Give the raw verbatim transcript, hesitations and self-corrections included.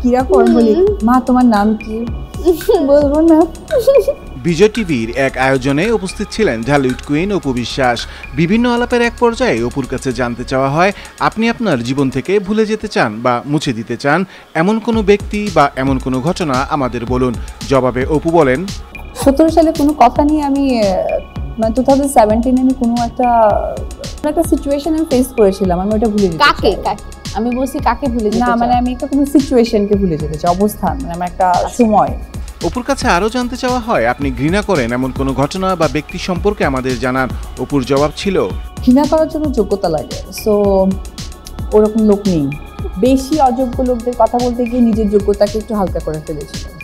কিরকম বলি মা তোমার নাম কি বলবো না। বিজয় টিভির এক আয়োজনে উপস্থিত ছিলেন ঢালিউড কুইন অপু বিশ্বাস। বিভিন্ন আলাপের এক পর্যায়ে অপুর কাছে জানতে চাওয়া হয়, আপনি আপনার জীবন থেকে ভুলে যেতে চান বা মুছে দিতে চান এমন কোনো ব্যক্তি বা এমন কোনো ঘটনা আমাদের বলুন। জবাবে অপু বলেন, সতেরো সালে কোনো কথা নিয়ে আমি মানে টু থাউজেন্ড সেভেন্টিনে আমি কোনো একটা একটা সিচুয়েশন আমি ফেস করেছিলাম, আমি ওটা ভুলে যেতে কাকে কাকে আমি বলছি কাকে ভুলে যেতে না মানে আমি একটা কোনো সিচুয়েশনকে ভুলে যেতে চাই, অবস্থান মানে আমার একটা সময়। অপুর কাছে আরও জানতে চাওয়া হয়, আপনি ঘৃণা করেন এমন কোনো ঘটনা বা ব্যক্তি সম্পর্কে আমাদের জানান। অপুর জবাব ছিল, ঘৃণা করার জন্য যোগ্যতা লাগে, সো ওরকম লোক নেই। বেশি অযোগ্য লোকদের কথা বলতে গিয়ে নিজের যোগ্যতাকে একটু হালকা করে ফেলেছিলাম।